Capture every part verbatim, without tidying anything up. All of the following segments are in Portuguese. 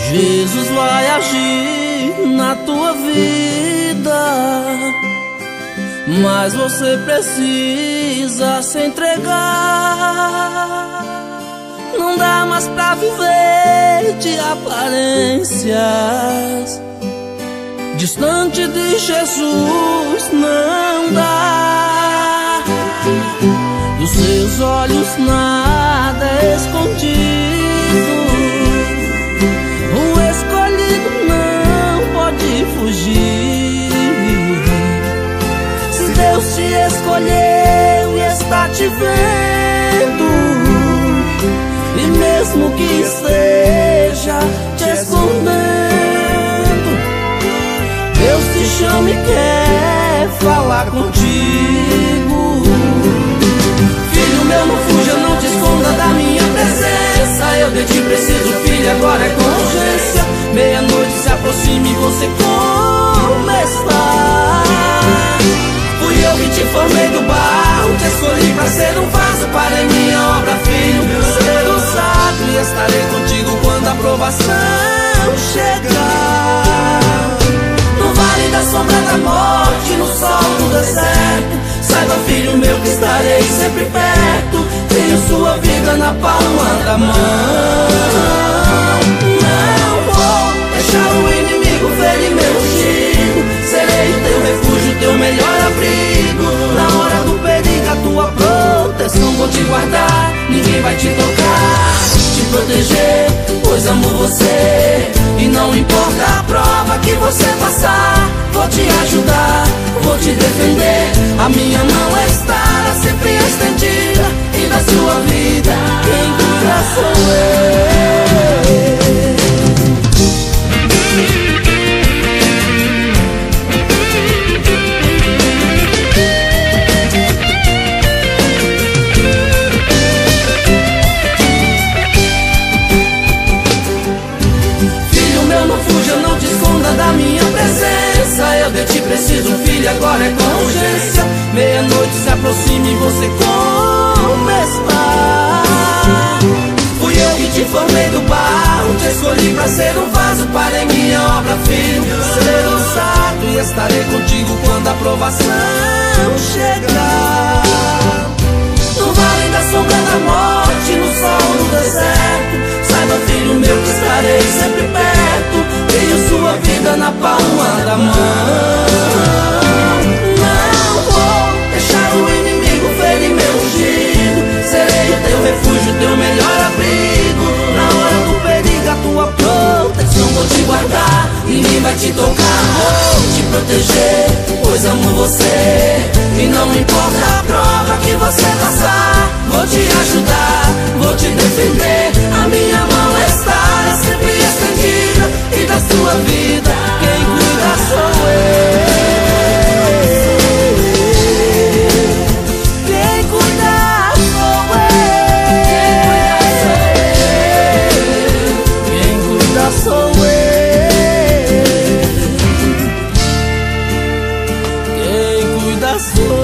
Jesus vai agir na tua vida, mas você precisa se entregar. Não dá mais pra viver de aparências, distante de Jesus não dá. Dos seus olhos nada é escondido, o escolhido não pode fugir. Se Deus te escolheu e está te vendo, e mesmo que esteja te escondendo, Deus te chama e quer falar contigo. Filho meu, não fuja, não te esconda da minha presença. Eu de ti preciso, filho, agora é com urgência. Meia-noite se aproxime e você como está? Fui eu que te formei do barro, te escolhi pra ser um vaso para em minha obra, filho. Ser usado e estarei contigo quando a provação chegar. No vale da sombra da morte, no sol do deserto, saiba, filho meu, que estarei sempre perto. Tenho sua vida na palma da mão. Não vou deixar o inimigo ferir meu ungido. Serei teu refúgio, teu melhor abrigo. Na hora do perigo, a tua proteção vou te guardar. Ninguém vai te tocar, te proteger, pois amo você. E não importa a prova que você passar, vou te ajudar, vou te defender. A minha mão estará sempre estendida, e da sua vida quem cuida sou eu. Da minha presença, eu de ti preciso, filho, agora é com urgência. Meia-noite se aproxime e você como está? Fui eu que te formei do barro, te escolhi pra ser um vaso para em minha obra, filho. Ser usado e estarei contigo quando a provação chegar. No vale da sombra da morte, no sol do deserto, saiba, filho meu, que estarei sempre perto. Tenho sua vida na palma da mão. Não vou deixar o inimigo ferir meu ungido. Serei o teu refúgio, teu melhor abrigo. Na hora do perigo, a tua proteção vou te guardar. Ninguém vai te tocar, vou te proteger, pois amo você. E não importa a prova que você passar, vou te ajudar, vou te defender. A minha mão estará sempre estendida, e da sua vida quem cuida sou eu. Quem cuida sou eu. Quem cuida sou eu. Quem cuida sou eu.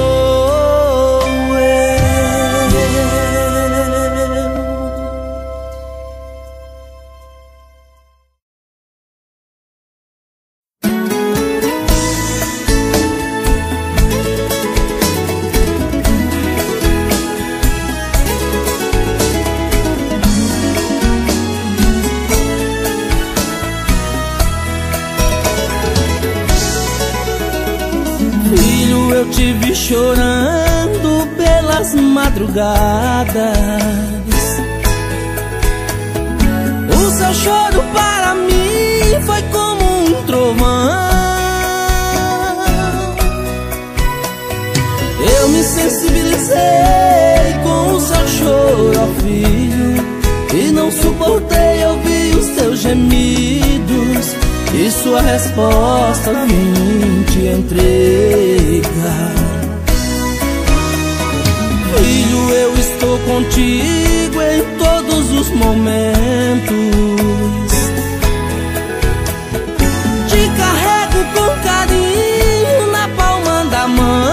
Eu te vi chorando pelas madrugadas. O seu choro para mim foi como um trovão. Eu me sensibilizei com o seu choro, ó filho, e não suportei ouvir os teus gemidos. E sua resposta vim te entregar. Filho, eu estou contigo em todos os momentos. Te carrego com carinho na palma da mão.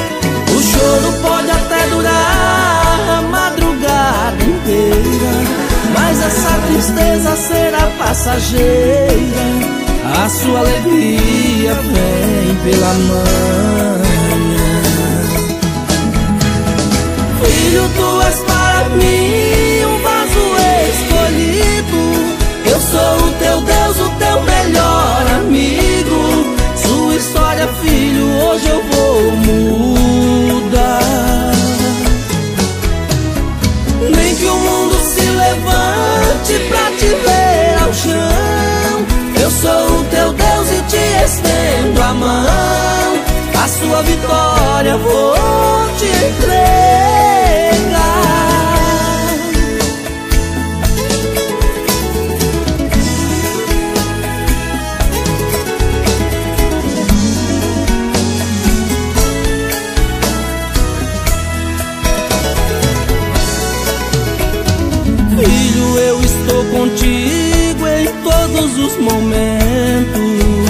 O choro pode até durar a madrugada inteira, tristeza será passageira, a sua alegria vem pela manhã. Filho, tu és para mim um vaso escolhido. Eu sou o teu Deus, o teu melhor amigo. Sua história, filho, hoje eu vou mudar. Nem que o mundo se levante pra te ver ao chão, eu sou o teu Deus e te estendo a mão. A sua vitória vou te entregar. Filho, eu estou contigo em todos os momentos.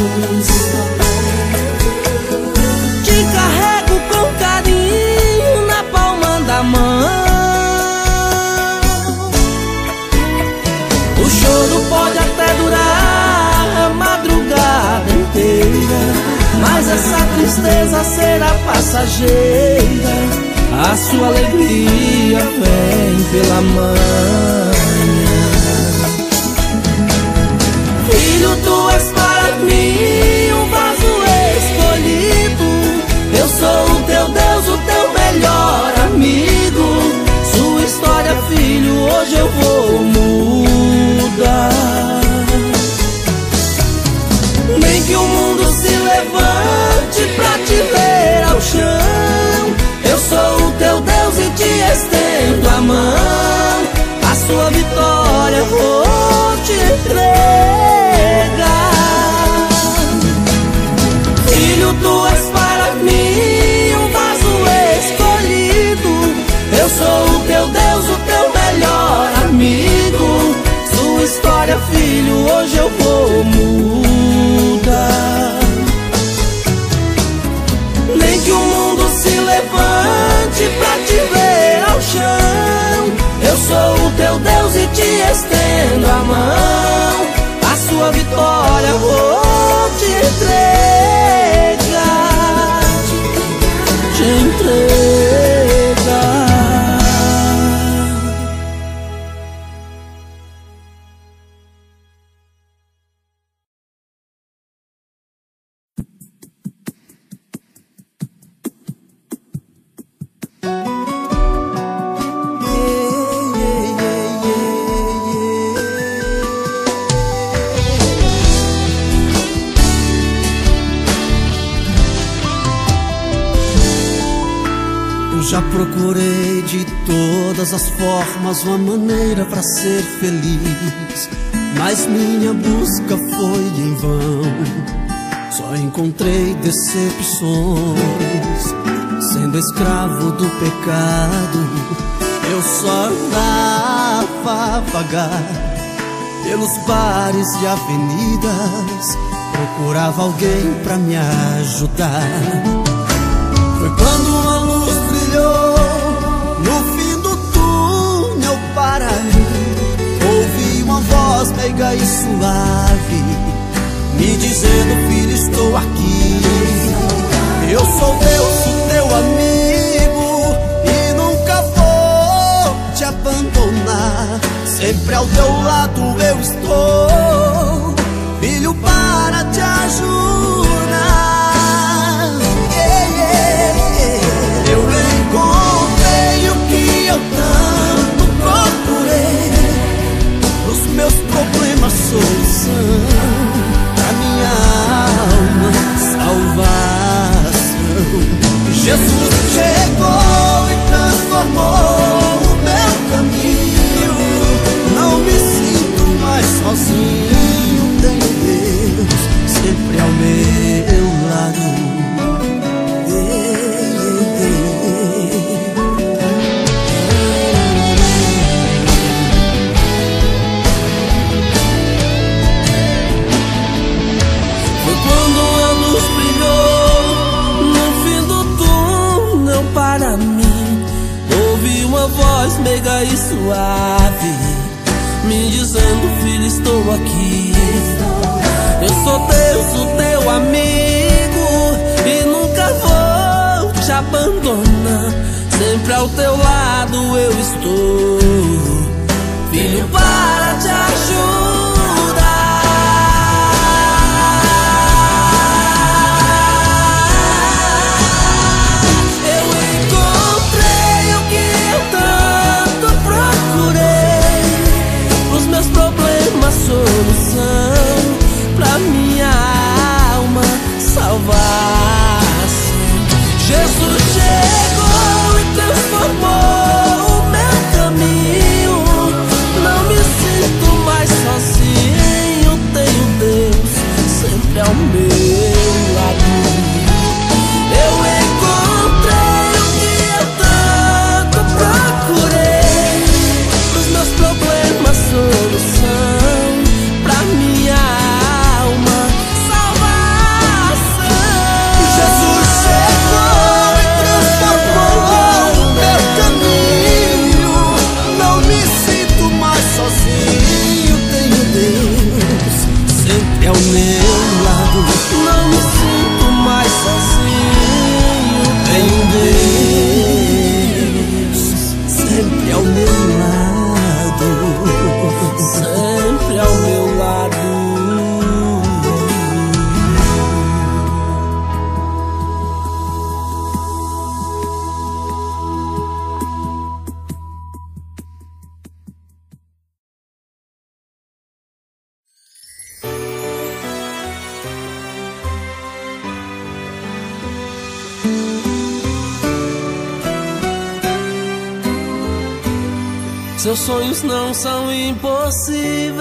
Te carrego com carinho na palma da mão. O choro pode até durar a madrugada inteira, mas essa tristeza será passageira. A sua alegria vem pela manhã. Filho, tu és para mim um vaso escolhido. Eu sou o teu Deus, o teu melhor amigo. Sua história, filho, hoje eu vou mudar. Nem que o mundo se levante pra te ver ao chão, eu sou o teu Deus e te estendo a mão. A sua vitória vou te entregar. Filho, tu és para mim um vaso escolhido. Eu sou o teu Deus, o teu melhor amigo. Sua história, filho, hoje eu vou mudar. Nem que o mundo se levante pra te ver ao chão, eu sou o teu Deus e te estendo a mão. A sua vitória vou te entregar, te entregar. Já procurei de todas as formas uma maneira pra ser feliz, mas minha busca foi em vão. Só encontrei decepções. Sendo escravo do pecado, eu só andava a vagar pelos bares e avenidas, procurava alguém pra me ajudar. Foi quando uma luz brilhou no fim do túnel para mim. Ouvi uma voz meiga e suave me dizendo: filho, estou aqui. Eu sou Deus, o teu amigo, e nunca vou te abandonar. Sempre ao teu lado eu estou, filho, para te ajudar. Eu encontrei o que eu tanto procurei, os meus problemas solução, pra minha alma salvação. Jesus chegou e transformou o meu caminho. Não me sinto mais sozinho, tenho Deus sempre ao meu lado. Para mim, ouvi uma voz meiga e suave me dizendo: filho, estou aqui. Eu sou Deus, o teu amigo, e nunca vou te abandonar. Sempre ao teu lado eu estou, filho, para te ajudar. Eu encontrei o que eu tanto procurei, pros meus problemas solução, pra minha alma salvar. Jesus chegou e transformou o meu caminho. Não me sinto mais sozinho, tenho Deus sempre ao meu lado. Eu encontrei o que eu tanto procurei, pros meus problemas solução, pra minha alma salvação. Jesus chegou e transformou o meu caminho. Não me sinto mais sozinho, tenho Deus sempre ao meu lado. Não me sinto mais sozinho, Tenho Deus sempre ao meu lado. sempre ao meu lado. Seus sonhos não são impossíveis,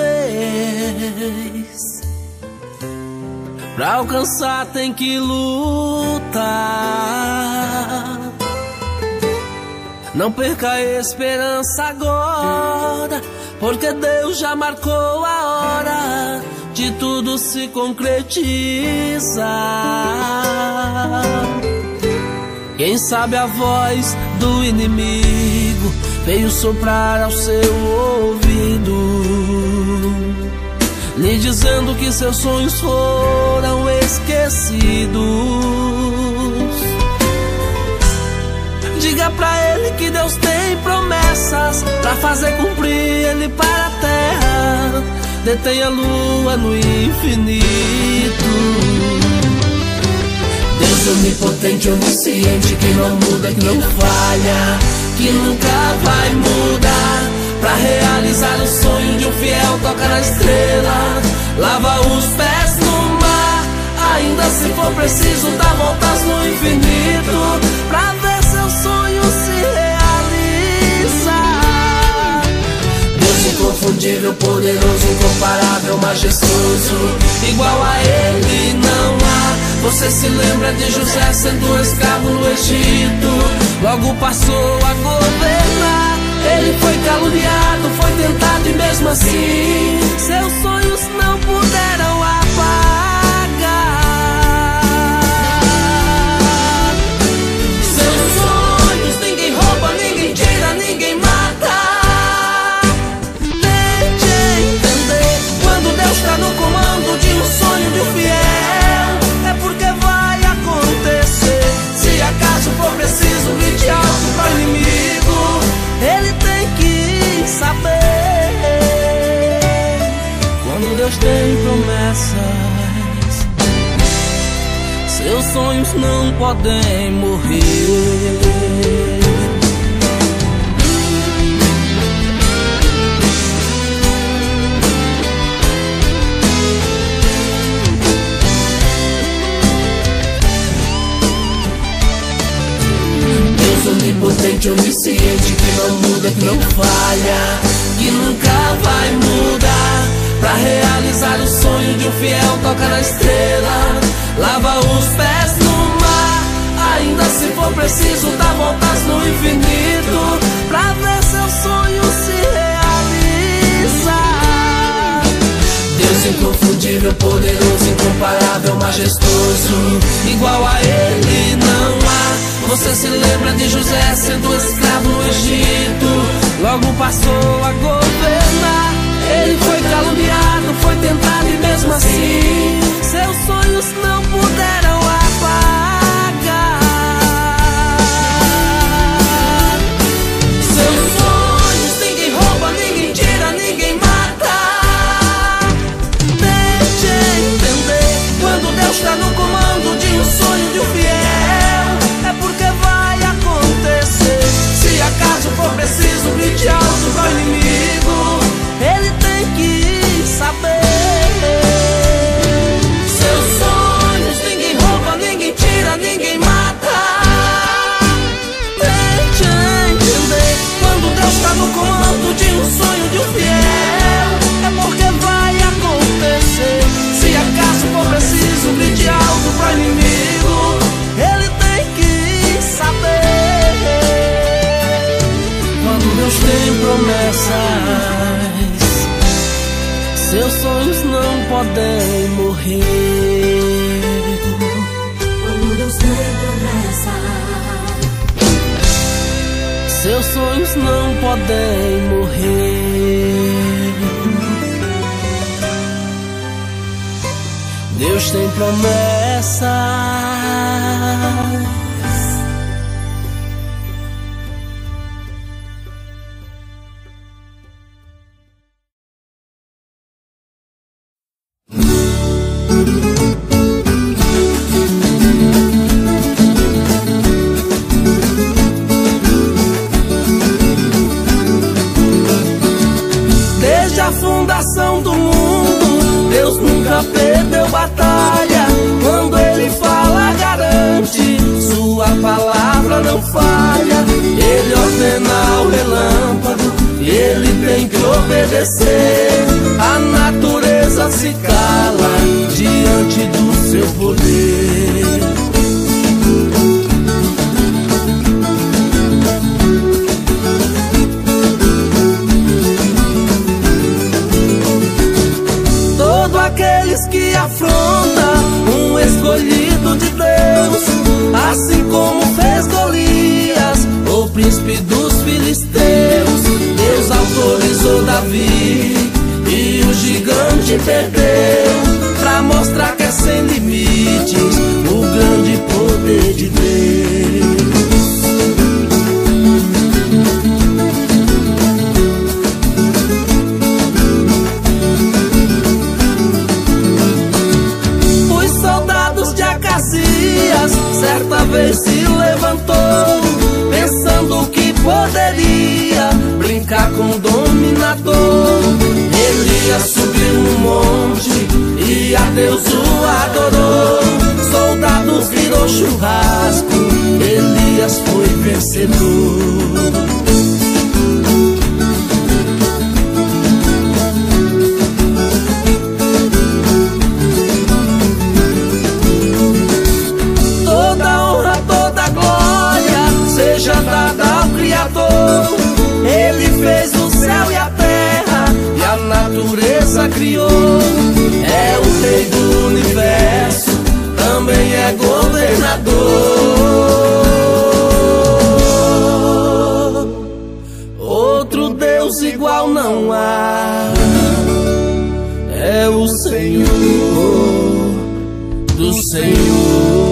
pra alcançar tem que lutar. Não perca a esperança agora, porque Deus já marcou a hora de tudo se concretizar. Quem sabe a voz do inimigo veio soprar ao seu ouvido, lhe dizendo que seus sonhos foram esquecidos. Diga pra ele que Deus tem promessas pra fazer cumprir ele para a terra. Detém a lua no infinito. Deus onipotente, onisciente, que não muda, que não falha, que nunca vai mudar. Pra realizar o sonho de um fiel, toca na estrela, lava os pés no mar. Ainda se for preciso, dá voltas no infinito, pra ver seu sonho se realizar. Deus inconfundível, poderoso, incomparável, majestoso, igual a ele não há. Você se lembra de José sendo escravo no Egito, logo passou a governar. Ele foi caluniado, foi tentado e mesmo assim seus sonhos não puderam apagar. Seus sonhos ninguém rouba, ninguém tira, ninguém mata. Tente entender, quando Deus está no comando de um sonho de um fiel, é porque vai acontecer. Se acaso for preciso, grite alto para o inimigo, ele tem que saber. Quando Deus tem promessas, seus sonhos não podem morrer. Onipotente, onisciente, que não muda, que não falha, que nunca vai mudar. Pra realizar o sonho de um fiel, toca na estrela, lava os pés no mar. Ainda se for preciso, dá voltas no infinito, pra ver seu sonho se realizar. Deus inconfundível, poderoso, incomparável, majestoso, igual a ele não há. Você se lembra de José sendo escravo no Egito, logo passou a governar. Ele foi caluniado, foi tentado e mesmo assim seus sonhos não puderam apagar. Seus sonhos ninguém rouba, ninguém tira, ninguém mata. Tente entender, quando Deus está no comando de um sonho de um fiel, é porque vai acontecer. Se acaso for preciso, grite alto para o inimigo, ele tem que saber. Seus sonhos ninguém rouba, ninguém tira, ninguém mata. Tente entender, quando Deus está no comando de um sonho de um fiel, é porque vai acontecer. Se acaso for preciso, grite alto para o inimigo, ele tem que saber. Quando Deus tem promessas, seus sonhos não podem morrer. Quando Deus tem promessas, seus sonhos não podem morrer. Deus tem promessas. Desde a fundação do mundo, Deus nunca perdeu batalha. Quando Ele fala, garante, sua palavra não falha. Ele ordena o relâmpago, Ele tem que obedecer. A natureza se cala diante do seu poder. Aqueles que afrontam um escolhido de Deus, assim como fez Golias, o príncipe dos filisteus. Deus autorizou Davi e o gigante perdeu, pra mostrar que é sem limites o grande poder de Deus. Certa vez se levantou, pensando que poderia brincar com o dominador. Elias subiu um monte e a Deus o adorou. Soldado virou churrasco, Elias foi vencedor. Seja dada ao Criador. Ele fez o céu e a terra e a natureza criou. É o Rei do universo, também é governador. Outro Deus igual não há. É o Senhor do Senhor.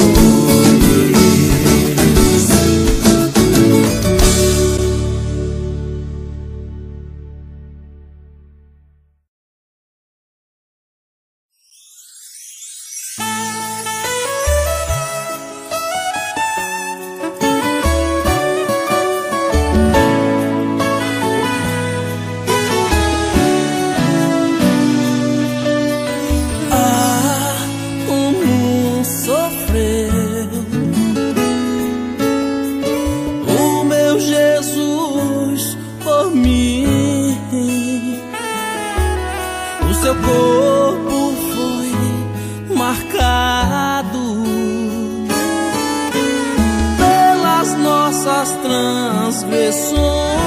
Seu corpo foi marcado pelas nossas transgressões,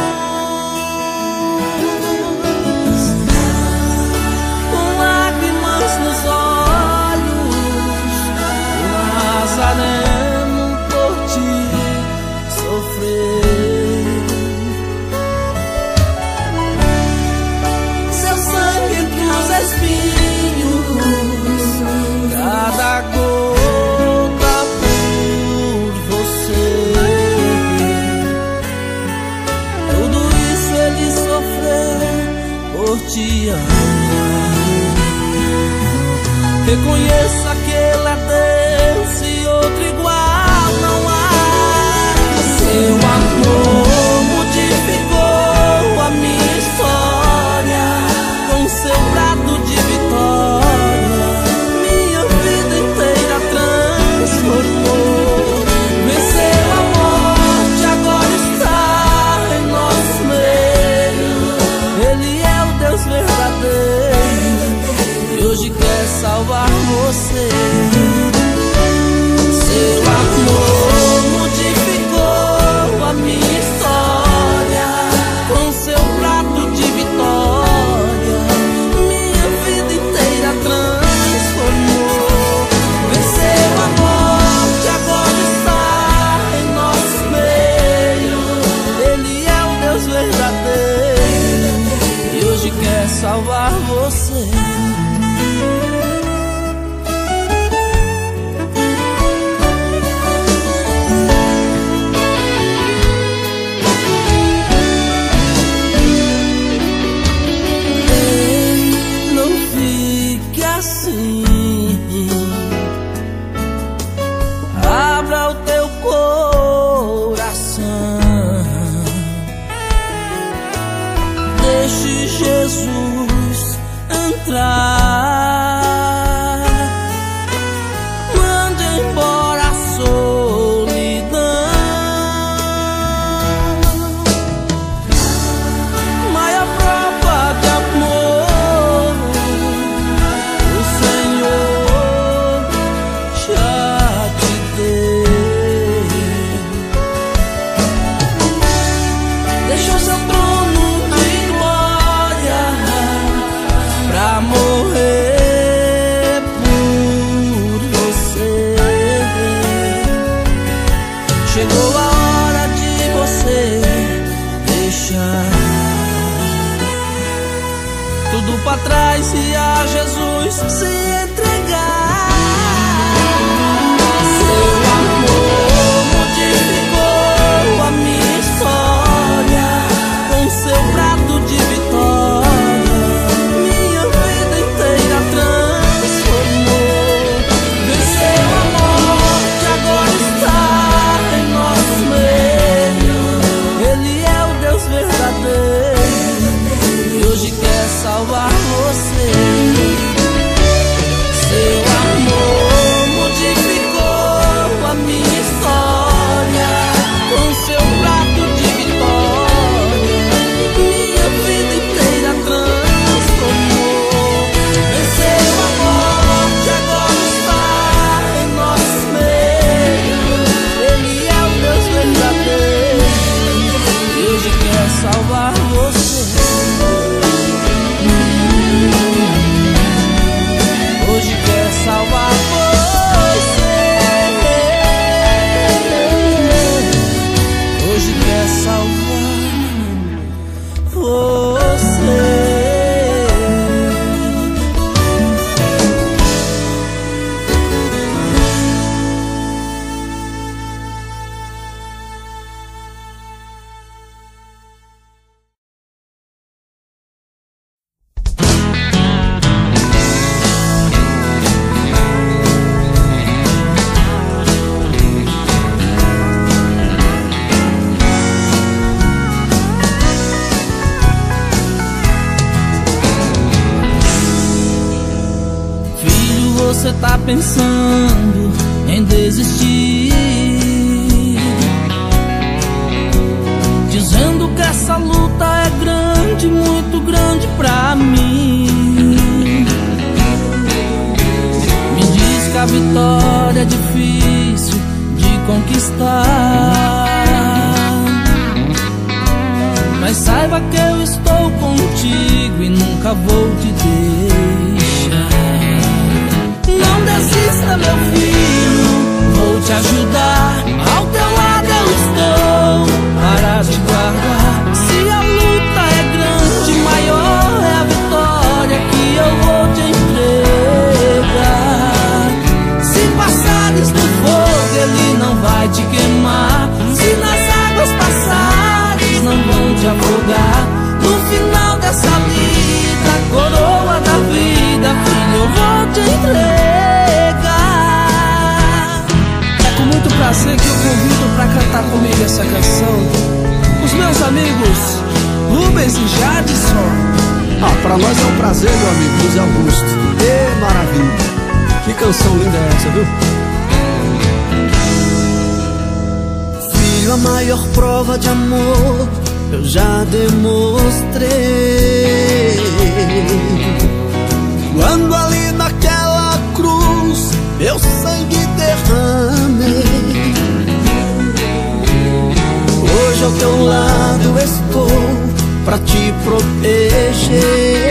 com lágrimas nos olhos, o Nazareno por ti sofreu. Seus te ama. Reconheça que Ele é Deus e outro igual não há. Seu amor modificou a minha história, com seu brado de vitória minha vida inteira transformou. Venceu a morte, agora está em nosso meio. Ele é o Deus verdadeiro e hoje quer salvar você. Seu amor modificou a minha história, com seu prato de vitória minha vida inteira transformou. Venceu a morte, agora está em nosso meio. Ele é o Deus verdadeiro e hoje quer salvar você. Abra o teu coração, deixe Jesus entrar, mande embora a solidão. Maior prova de amor o Senhor já te deu. Deixou seu trono de glória pra morrer por você. Chegou a hora de você deixar tudo pra trás e a Jesus se entregar. Seu amor modificou a minha história, com seu prato de vitória minha vida inteira transformou. Venceu a morte, agora está em nosso meio. Ele é o Deus verdadeiro e hoje quer salvar você. Seu amor modificou a minha história, com seu prato de vitória minha vida inteira transformou. Venceu a morte, agora está em nosso meio. Ele é o Deus verdadeiro e hoje quer salvar você. Hoje quer salvar você. Hoje quer salvar você. Você tá pensando em desistir, dizendo que essa luta é grande, muito grande pra mim. Me diz que a vitória é difícil de conquistar, mas saiba que eu estou contigo e nunca vou te deixar. Não desista, meu filho, vou prazer que eu convido pra cantar comigo essa canção os meus amigos Rubens e Jadson. Ah, pra nós é um prazer, meu amigo José Augusto. Ê, maravilha! Que canção linda é essa, viu? Filho, a maior prova de amor eu já demonstrei quando ali naquela cruz meu sangue derramei. Hoje ao teu lado estou pra te proteger.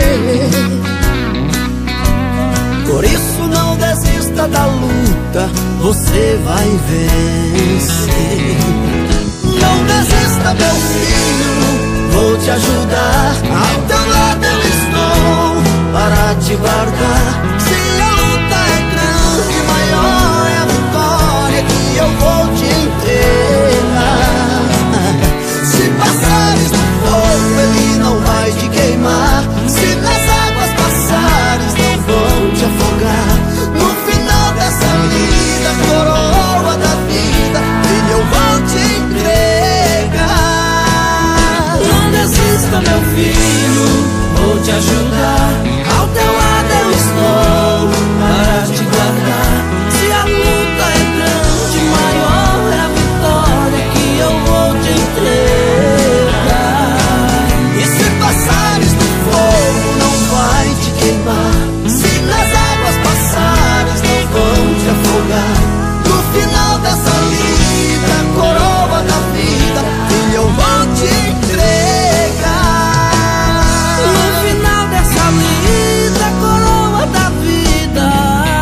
Por isso não desista da luta, você vai vencer. Não desista, meu filho, vou te ajudar. Ao teu lado eu estou para te guardar. Se a luta é grande, maior é a vitória que eu vou te entregar. Se passares no fogo, ele não vai te queimar. Se nas águas passares, não vão te afogar. No final dessa vida, coroa da vida, ele eu vou te entregar. Não desista, meu filho, vou te ajudar. Ao teu lado eu estou para te guardar. Se a luta é grande, maior é a vitória que eu vou te entregar. E se passares no fogo, não vai te queimar. Se nas águas passares, não vão te afogar. No final dessa vida, coroa da vida, filho, eu vou te entregar. No final dessa vida, coroa da vida,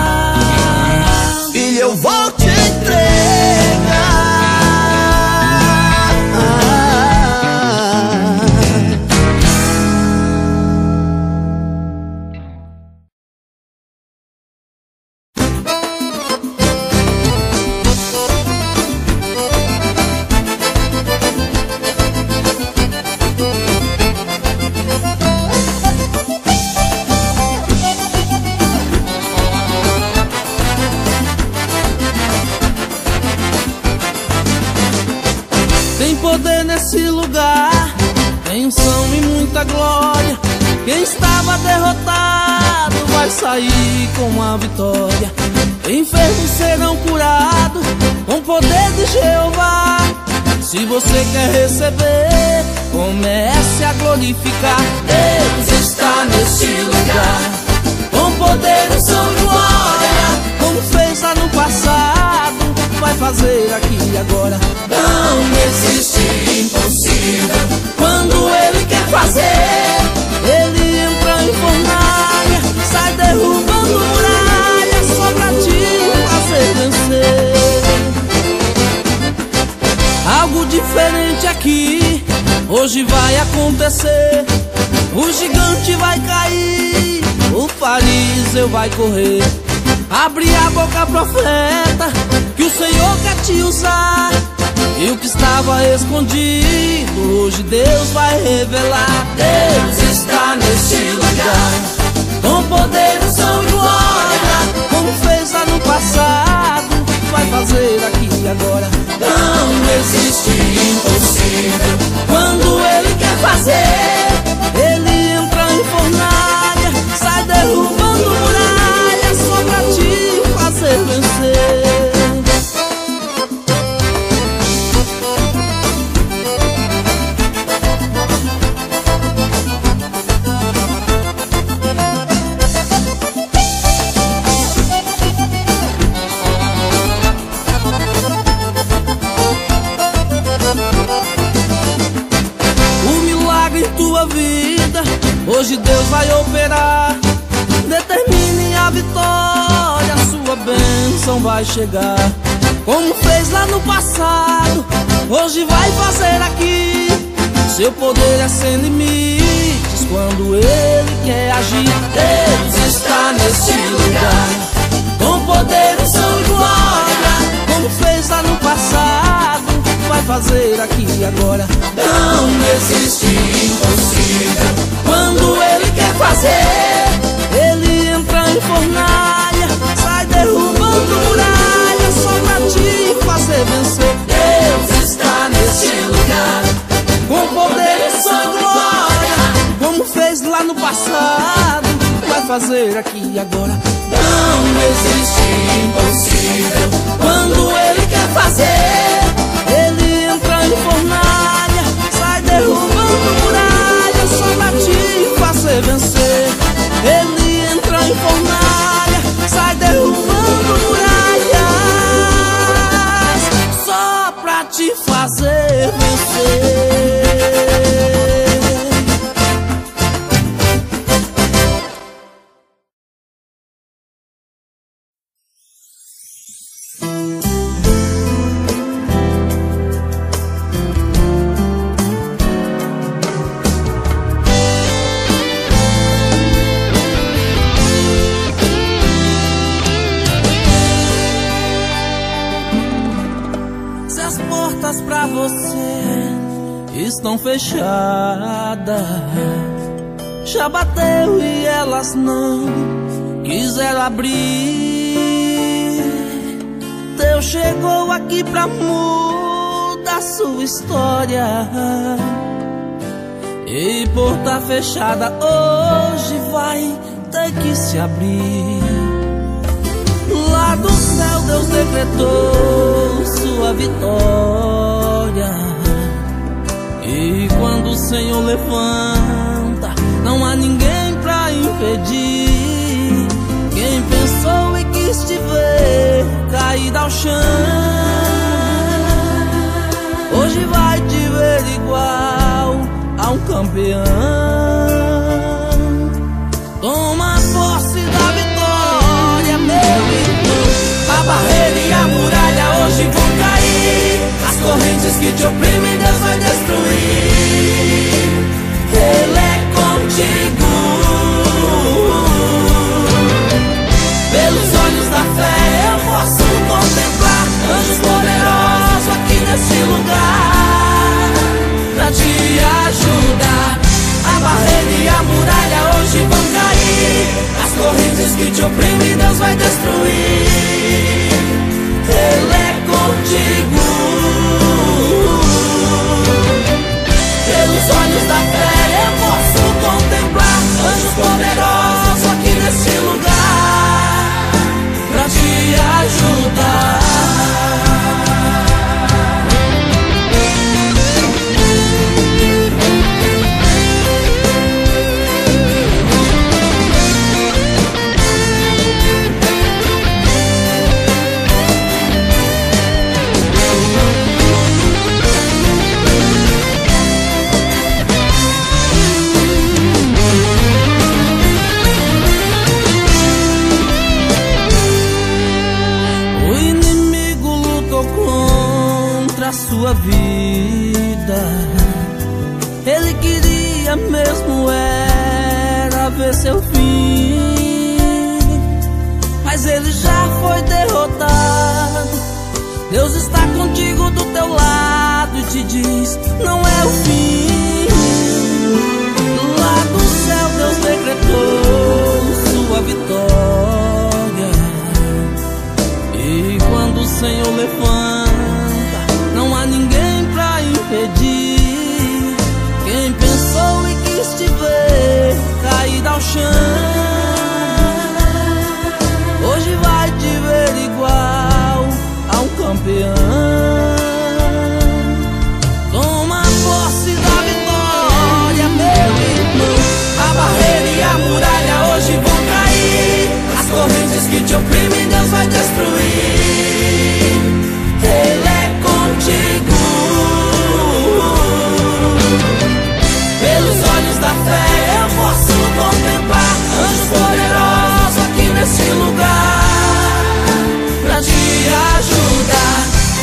Filho, eu vou te entregar. tem poder nesse lugar, tem unção e muita glória. Quem estava derrotado vai sair com a vitória. Enfermos serão curados com o poder de Jeová. Se você quer receber, comece a glorificar. Deus está nesse lugar, com poder, unção e glória. Como fez lá no passado, vai fazer aqui e agora. Não existe impossível quando Ele quer fazer. Ele entra em fornalha, sai derrubando muralha, só pra te fazer vencer. Algo diferente aqui hoje vai acontecer. O gigante vai cair, o fariseu vai correr. Abre a boca, profeta, que o Senhor quer te usar. E o que estava escondido, hoje Deus vai revelar. Deus está nesse lugar, com poder, unção e glória. Como fez lá no passado, vai fazer aqui e agora. Não existe impossível quando Ele quer fazer. Ele entra em fornalha, sai derrubando muralha, só pra te fazer vencer. Hoje Deus vai operar. Determine a vitória, a sua bênção vai chegar. Como fez lá no passado, hoje vai fazer aqui. Seu poder é sem limites quando Ele quer agir. Deus está nesse lugar, com poder, unção e glória. Como fez lá no passado, vai fazer aqui e agora. Não existe impossível quando Ele quer fazer. Ele entra em fornalha, sai derrubando muralha, só pra te fazer vencer. fazer aqui e agora. Não existe impossível quando Ele quer fazer. Ele entra em fornalha, sai derrubando muralhas só pra te fazer vencer. Ele entra em fornalha, sai derrubando muralhas só pra te fazer vencer. Pra você estão fechadas, já bateu e elas não quiseram abrir. Deus chegou aqui pra mudar sua história, e porta fechada hoje vai ter que se abrir. Lá do céu Deus decretou sua vitória, e quando o Senhor levanta, não há ninguém pra impedir. Quem pensou e quis te ver caído ao chão, hoje vai te ver igual a um campeão. Toma posse da vitória, meu irmão. A barreira e a muralha hoje vão cair, as correntes que te oprimem Deus vai destruir. Ele é contigo. Pelos olhos da fé eu posso contemplar anjos poderosos aqui nesse lugar pra te ajudar. A barreira e a muralha hoje vão cair, as correntes que te oprimem Deus vai destruir. Ele é contigo. Pelos olhos da fé eu posso contemplar anjos poderosos aqui nesse lugar pra te ajudar. Sua vida, ele queria mesmo era ver seu fim, mas ele já foi derrotado. Deus está contigo do teu lado e te diz: não é o fim. Lá do céu Deus decretou sua vitória, e quando o Senhor levanta, não há ninguém pra impedir. Quem pensou e quis te ver caído ao chão, hoje vai te ver igual a um campeão. Toma posse da vitória, meu irmão. A barreira e a muralha hoje vão cair, as correntes que te oprimem Deus vai destruir. Ele é contigo. Pelos olhos da fé eu posso contemplar anjos poderosos aqui nesse lugar pra te ajudar.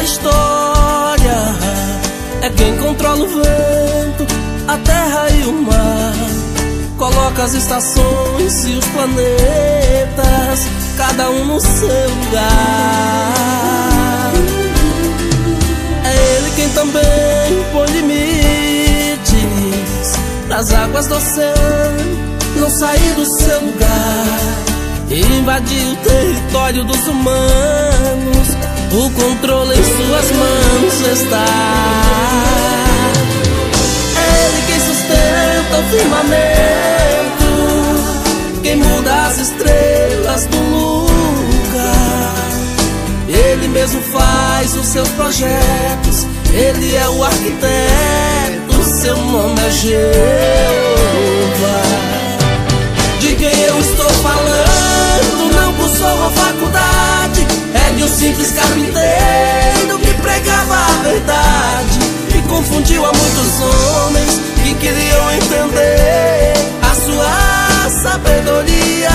história é quem controla o vento, a terra e o mar. Coloca as estações e os planetas, cada um no seu lugar. É ele quem também põe limites pras águas do oceano não sair do seu lugar e invadir o território dos humanos. O controle em suas mãos está. É ele quem sustenta o firmamento, quem muda as estrelas do lugar. Ele mesmo faz os seus projetos, ele é o arquiteto, seu nome é Jeová. De quem eu estou falando não cursou uma faculdade, é de um simples carpinteiro que pregava a verdade e confundiu a muitos homens que queriam entender a sua sabedoria.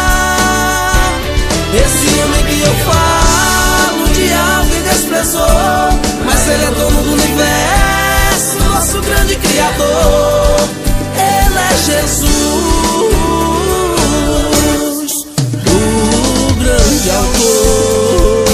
Esse homem que eu falo de alguém desprezou, mas ele é dono do universo, nosso grande criador. Ele é Jesus, o grande autor.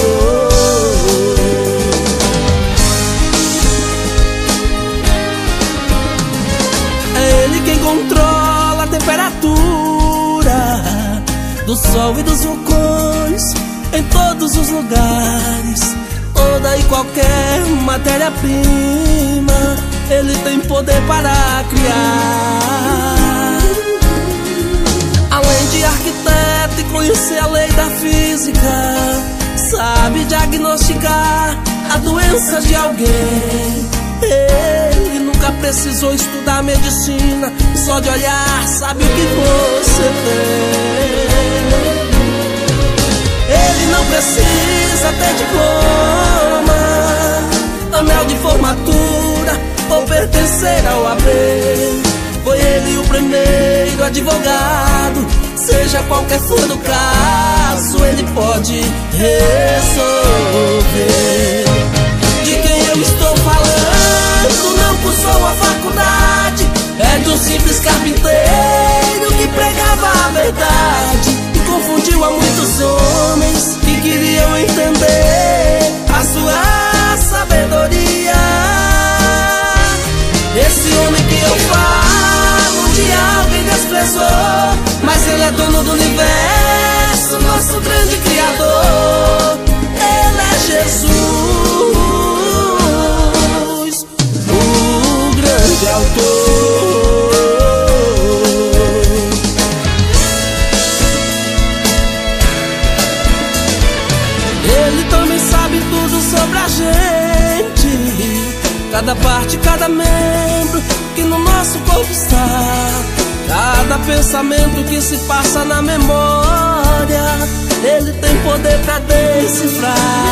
É ele quem controla a temperatura do sol e dos vulcões em todos os lugares. Toda e qualquer matéria-prima ele tem poder para criar. Além de arquiteto e conhecer a lei da física, sabe diagnosticar a doença de alguém. Ele nunca precisou estudar medicina, só de olhar sabe o que você tem. Ele não precisa ter diploma, anel de formatura ou pertencer ao A B. Foi ele o primeiro advogado, seja qualquer for do caso, ele pode resolver. De quem eu estou falando não cursou a faculdade, é de um simples carpinteiro que pregava a verdade e confundiu a muitos homens que queriam entender a sua sabedoria. Esse homem que eu falo de alguém desprezou, mas ele é dono do universo, nosso grande criador. Ele é Jesus, o grande autor. Ele também sabe tudo sobre a gente, cada parte, cada membro que no nosso corpo está, cada pensamento que se passa na memória, ele tem poder pra decifrar.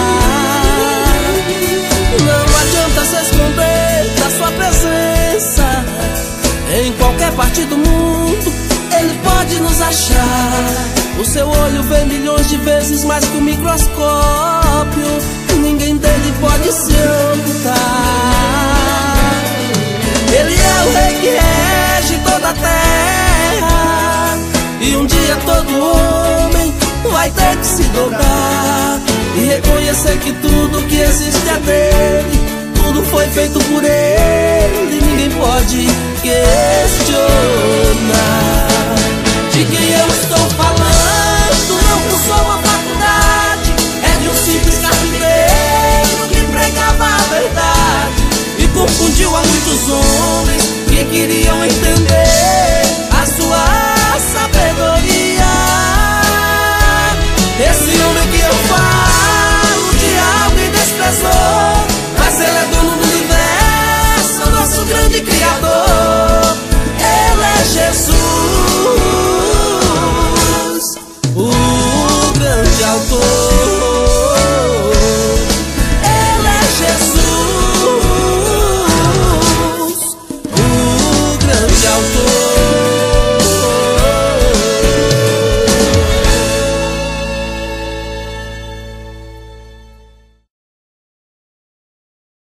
Não adianta se esconder da sua presença, em qualquer parte do mundo ele pode nos achar. O seu olho vê milhões de vezes mais que o microscópio, ninguém dele pode se ocultar. Ele é o rei que rege toda a terra, e um dia todo homem vai ter que se dobrar e reconhecer que tudo que existe é dele, tudo foi feito por ele, ninguém pode questionar. De quem eu estou falando não cursou uma faculdade, é de um simples carpinteiro que pregava a verdade e confundiu a muitos homens que queriam entender